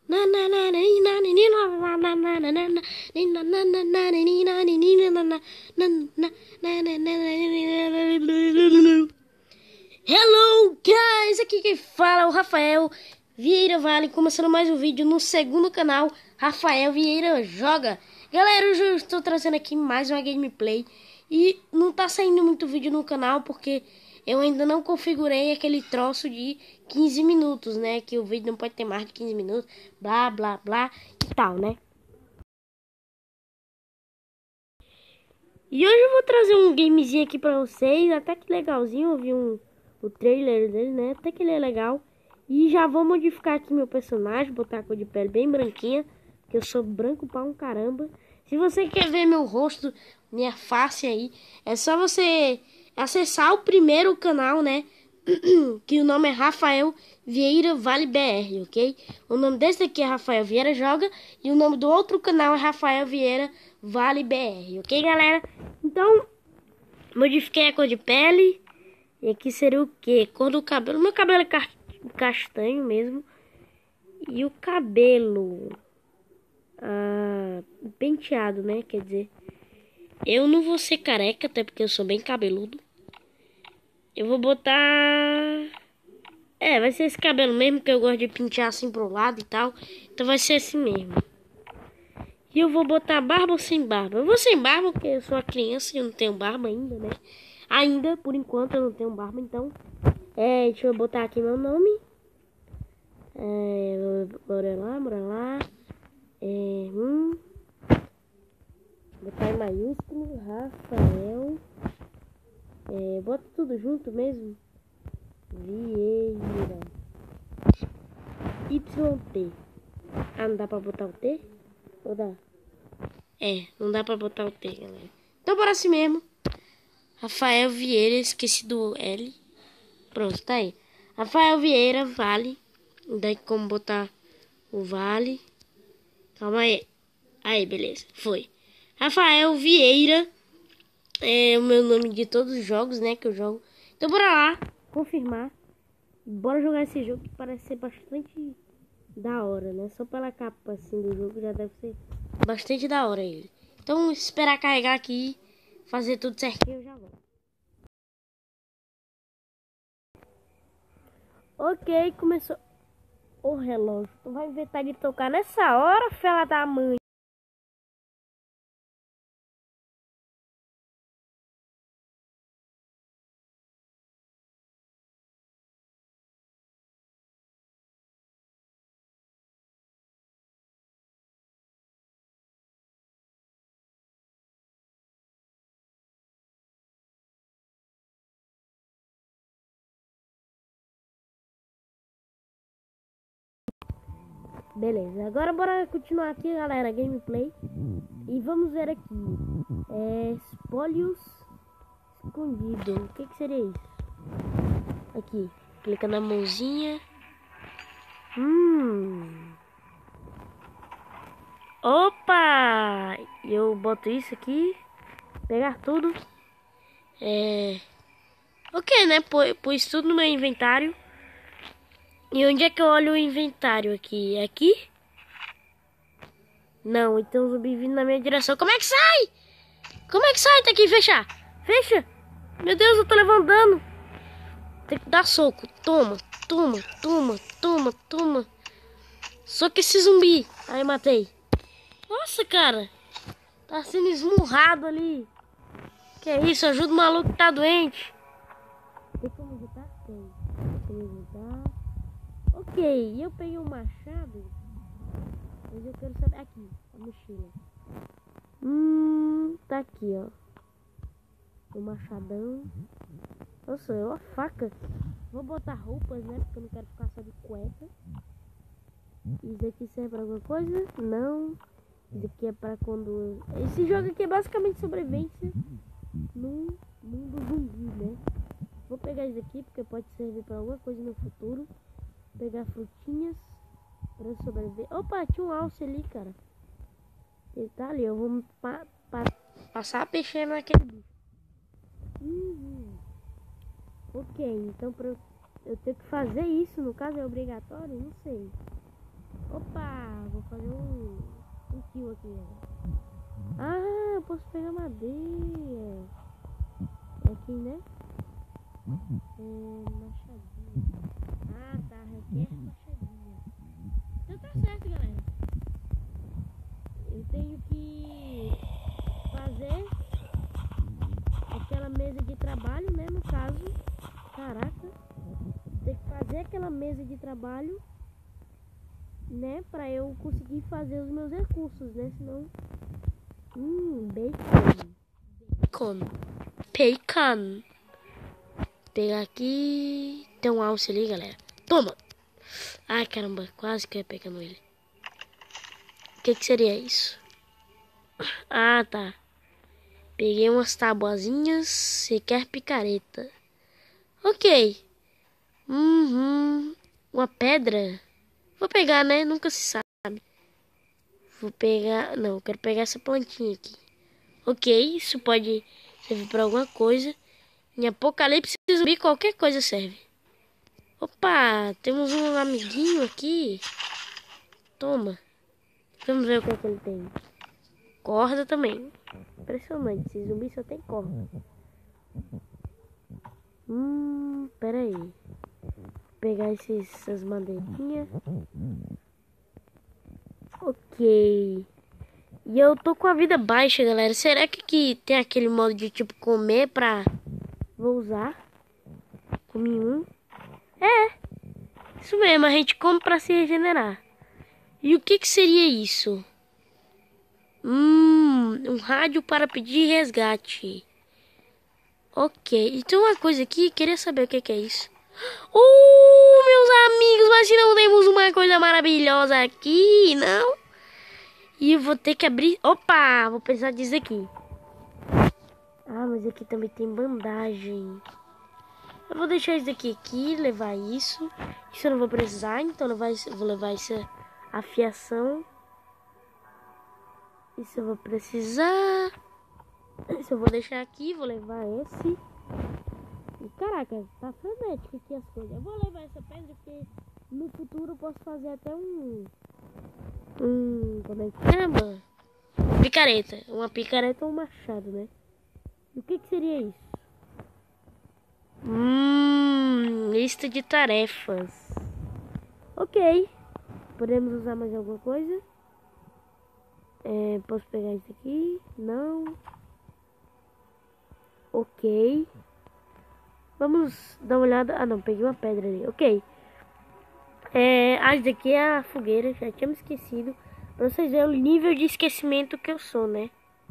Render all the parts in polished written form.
Hello guys, aqui quem fala é o Rafael Vieira Vale, começando mais um vídeo no segundo canal Rafael Vieira Joga. Galera, hoje eu estou trazendo aqui mais uma gameplay e não tá saindo muito vídeo no canal porque eu ainda não configurei aquele troço de 15 minutos, né? Que o vídeo não pode ter mais de 15 minutos, blá blá blá e tal, né? E hoje eu vou trazer um gamezinho aqui pra vocês, até que legalzinho, eu vi o trailer dele, né? Até que ele é legal. E já vou modificar aqui meu personagem, botar a cor de pele bem branquinha, que eu sou branco pra um caramba. Se você quer ver meu rosto, minha face aí, é só você acessar o primeiro canal, né? Que o nome é Rafael Vieira Vale BR, ok? O nome desse aqui é Rafael Vieira Joga e o nome do outro canal é Rafael Vieira Vale BR, ok, galera? Então, modifiquei a cor de pele. E aqui seria o que? Cor do cabelo. Meu cabelo é castanho mesmo. E o cabelo penteado, né? Quer dizer, eu não vou ser careca, até porque eu sou bem cabeludo. Eu vou botar... vai ser esse cabelo mesmo, que eu gosto de pentear assim pro lado e tal. Então vai ser assim mesmo. E eu vou botar barba ou sem barba? Eu vou sem barba, porque eu sou uma criança e eu não tenho barba ainda, né? Ainda, por enquanto, eu não tenho barba, então... deixa eu botar aqui meu nome. Bora lá. Botar em maiúsculo, Rafael. Bota tudo junto mesmo. Vieira. YT. Não dá pra botar o T? Ou dá? Não dá pra botar o T, galera. Então bora assim mesmo. Rafael Vieira, esqueci do L. Pronto, tá aí. Rafael Vieira Vale. Daí como botar o Vale. Calma aí. Aí, beleza. Foi. Rafael Vieira. É o meu nome de todos os jogos, né? Que eu jogo. Então bora lá. Confirmar. Bora jogar esse jogo que parece ser bastante da hora, né? Só pela capa assim do jogo já deve ser bastante da hora ele. Então esperar carregar aqui. Fazer tudo certinho, eu já volto. Ok, começou. O relógio. Tu vai inventar de tocar nessa hora, fela da mãe. Beleza, agora bora continuar aqui, galera, gameplay. E vamos ver aqui. Espólios escondido. O que seria isso? Aqui, clica na mãozinha. Opa! Eu boto isso aqui. Pegar tudo. Ok, né? Pus tudo no meu inventário. E onde é que eu olho o inventário aqui? Aqui? Não, então o zumbi vindo na minha direção. Como é que sai? Como é que sai? Tem que fechar. Fecha. Meu Deus, eu tô levando dano. Tem que dar soco. Toma. Soco esse zumbi. Aí, matei. Nossa, cara. Tá sendo esmurrado ali. Que é isso? Ajuda o maluco que tá doente. Tem como evitar? Tem. Tem evitar. Ok, eu peguei um machado. Mas eu quero saber. Aqui, a mochila. Tá aqui, ó. O machadão. Nossa, é uma faca. Vou botar roupas, né? Porque eu não quero ficar só de cueca. Isso aqui serve pra alguma coisa? Não. Isso aqui é pra quando... Esse jogo aqui é basicamente sobrevivência no mundo zumbi, né? Vou pegar isso aqui porque pode servir pra alguma coisa no futuro. Pegar frutinhas pra sobreviver. Opa, tinha um alce ali, cara. Ele tá ali, eu vou passar a peixeira naquele bicho. Ok, então eu tenho que fazer isso, no caso é obrigatório? Não sei. Opa, vou fazer um kill aqui, galera. Ah, eu posso pegar madeira. É aqui, né? Machadinha. Ah, tá. Requer machadinha. Então tá certo, galera. Eu tenho que fazer aquela mesa de trabalho, né? No caso. Caraca. Tem que fazer aquela mesa de trabalho, né? Pra eu conseguir fazer os meus recursos, né? Senão... Bacon. Bacon. Pegar aqui. Tem um alce ali, galera. Toma! Ai, caramba. Quase que eu ia pegando ele. O que seria isso? Ah, tá. Peguei umas tabuazinhas. Requer picareta. Ok. Uma pedra. Vou pegar, né? Nunca se sabe. Vou pegar... Não, eu quero pegar essa plantinha aqui. Ok, isso pode servir pra alguma coisa. Em apocalipse zumbi, qualquer coisa serve. Opa, temos um amiguinho aqui. Toma. Vamos ver o que é que ele tem. Corda também. Impressionante, esse zumbi só tem corda. Pera aí. Vou pegar essas madeirinhas. Ok. E eu tô com a vida baixa, galera. Será que tem aquele modo de tipo comer pra... Vou usar. Comi um. É. Isso mesmo, a gente come pra se regenerar. E o que seria isso? Um rádio para pedir resgate. Ok. Então uma coisa aqui, queria saber o que é isso. Meus amigos, mas se não temos uma coisa maravilhosa aqui, não? E eu vou ter que abrir... Opa, vou precisar disso aqui. Ah, mas aqui também tem bandagem. Eu vou deixar isso aqui, levar isso. Isso eu não vou precisar, então vou levar essa afiação. Isso eu vou precisar. Isso eu vou deixar aqui, vou levar esse. E caraca, tá frenético aqui as coisas. Eu vou levar essa pedra porque no futuro eu posso fazer até como é que chama? Picareta. Uma picareta ou um machado, né? E o que seria isso? Lista de tarefas. Ok. Podemos usar mais alguma coisa? Posso pegar isso aqui? Não. Ok. Vamos dar uma olhada. Ah, não. Peguei uma pedra ali. Ok. Isso daqui é a fogueira. Já tínhamos esquecido. Pra vocês verem o nível de esquecimento que eu sou, né?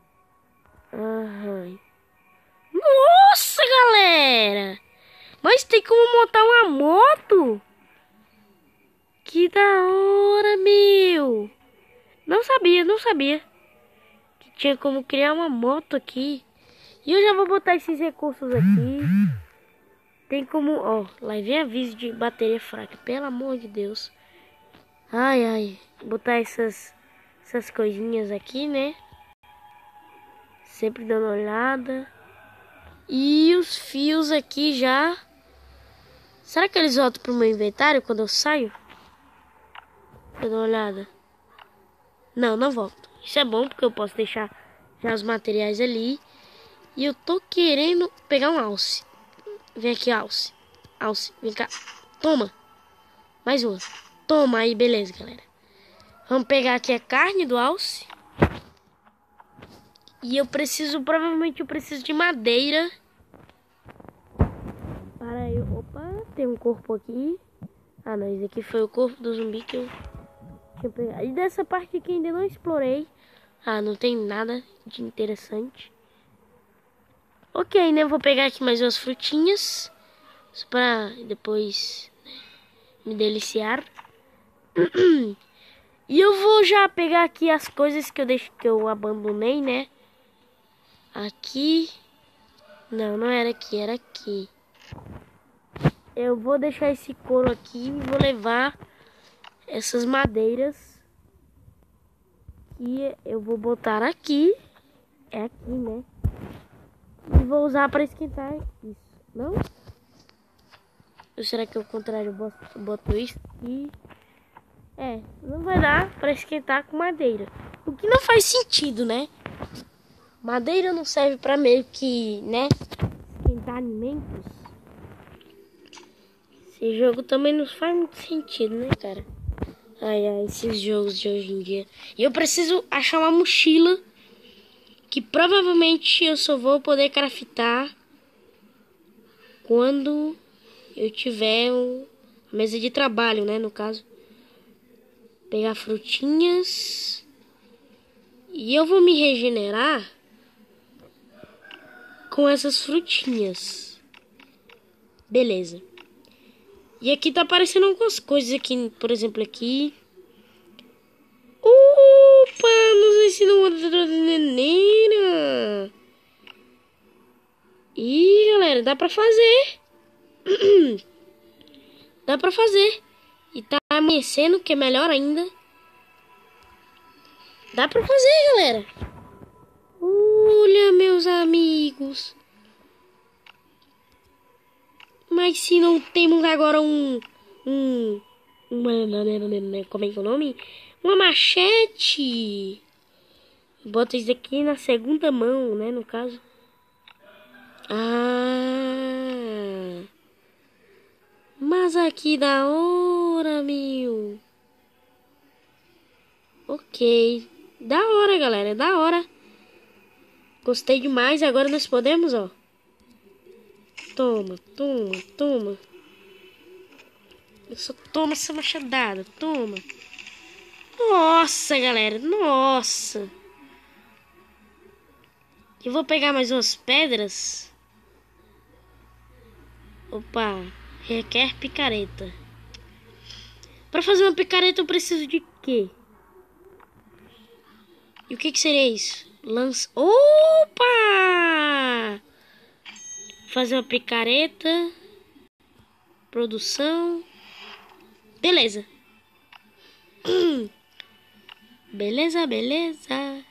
Nossa, galera! Mas tem como montar uma moto? Que da hora, meu! Não sabia que tinha como criar uma moto aqui. E eu já vou botar esses recursos aqui. Tem como... Ó, lá vem aviso de bateria fraca. Pelo amor de Deus. Ai. Botar essas coisinhas aqui, né? Sempre dando uma olhada. E os fios aqui já... Será que eles voltam pro meu inventário quando eu saio? Deixa eu dar uma olhada. Não volto. Isso é bom porque eu posso deixar já os materiais ali. E eu tô querendo pegar um alce. Vem aqui, alce. Alce, vem cá. Toma. Mais uma. Toma aí, beleza, galera. Vamos pegar aqui a carne do alce. E eu preciso, provavelmente eu preciso de madeira. Para eu... Opa, tem um corpo aqui. Ah, não, esse aqui foi o corpo do zumbi que eu tinha pegado. E dessa parte aqui ainda não explorei. Ah, não tem nada de interessante. Ok, né? Vou pegar aqui mais umas frutinhas. Só pra depois, né, me deliciar. E eu vou já pegar aqui as coisas que eu abandonei, né? Aqui. Não era aqui, era aqui. Eu vou deixar esse couro aqui e vou levar essas madeiras. E eu vou botar aqui. É aqui, né? E vou usar para esquentar isso. Não? Ou será que ao contrário eu boto isso aqui? Não vai dar pra esquentar com madeira. O que não faz sentido, né? Madeira não serve pra meio que, né? Esquentar alimentos. Esse jogo também não faz muito sentido, né, cara? Ai, esses jogos de hoje em dia. E eu preciso achar uma mochila que provavelmente eu só vou poder craftar quando eu tiver uma mesa de trabalho, né, no caso. Pegar frutinhas. E eu vou me regenerar com essas frutinhas. Beleza. E aqui tá aparecendo algumas coisas aqui, por exemplo, aqui. Opa, nos ensina uma neneira. Ih, galera, dá pra fazer. Dá pra fazer. E tá amanhecendo, que é melhor ainda. Dá pra fazer, galera. Olha, meus amigos. Mas se não temos agora como é que é o nome? Uma machete. Bota isso aqui na segunda mão, né, no caso. Ah. Mas aqui da hora, meu. Ok. Da hora, galera, da hora. Gostei demais. Agora nós podemos, ó. Toma, toma, toma. Eu só tomo essa machadada. Toma. Nossa, galera. Nossa. Eu vou pegar mais umas pedras. Opa. Requer picareta. Pra fazer uma picareta eu preciso de quê? E o que seria isso? Lança. Opa! Fazer uma picareta. Produção. Beleza. Beleza, beleza.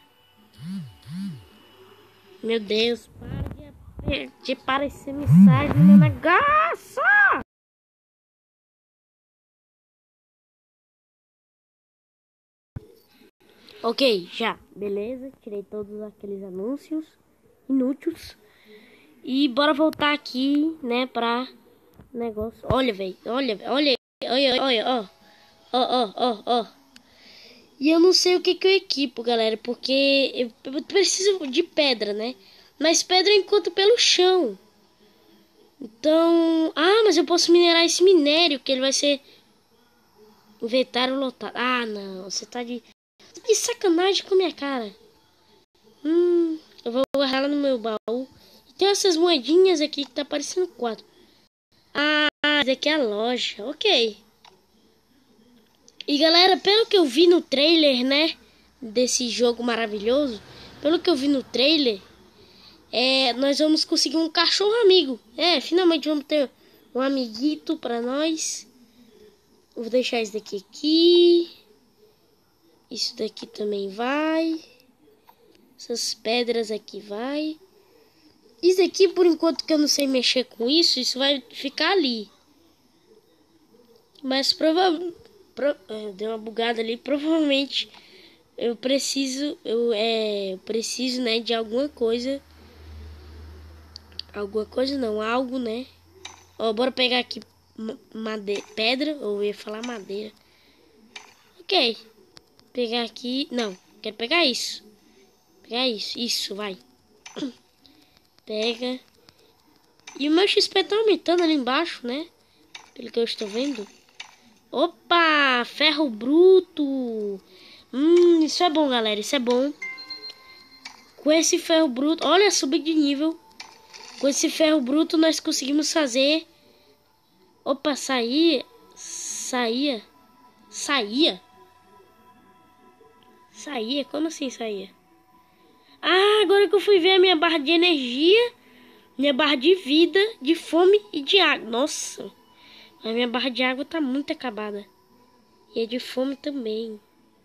Meu Deus, para de aparecer mensagem no meu negócio. Ok, já. Beleza, tirei todos aqueles anúncios inúteis. E bora voltar aqui, né, pra negócio. Olha, velho, olha, ó. Ó. E eu não sei o que eu equipo, galera, porque eu preciso de pedra, né? Mas pedra eu encontro pelo chão. Então... Ah, mas eu posso minerar esse minério, que ele vai ser... Inventário lotado. Ah, não, você tá de sacanagem com a minha cara. Eu vou guardar ela no meu baú. E tem essas moedinhas aqui que tá parecendo 4. Ah, essa aqui é a loja, ok. E galera, pelo que eu vi no trailer, né, desse jogo maravilhoso, pelo que eu vi no trailer, nós vamos conseguir um cachorro amigo. Finalmente vamos ter um amiguito pra nós. Vou deixar isso daqui aqui. Isso daqui também vai. Essas pedras aqui vai. Isso aqui, por enquanto que eu não sei mexer com isso, isso vai ficar ali. Mas provavelmente... deu uma bugada ali. Provavelmente eu preciso, né, de alguma coisa. Alguma coisa não, algo, né? Ó, bora pegar aqui pedra, ou eu ia falar madeira. Ok. Pegar aqui, não, quero pegar isso. Pegar isso, vai. Pega. E o meu XP tá aumentando ali embaixo, né? Pelo que eu estou vendo. Opa, ferro bruto. Isso é bom, galera, isso é bom. Com esse ferro bruto, olha, subir de nível. Com esse ferro bruto nós conseguimos fazer... Opa, saía? Como assim saía? Ah, agora que eu fui ver a minha barra de energia, minha barra de vida, de fome e de água. Nossa, a minha barra de água tá muito acabada. E a de fome também.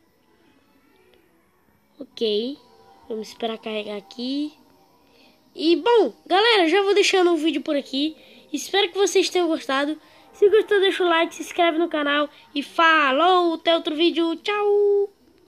Ok, vamos esperar carregar aqui. E bom, galera, já vou deixando o vídeo por aqui. Espero que vocês tenham gostado. Se gostou, deixa o like, se inscreve no canal e falou, até outro vídeo, tchau!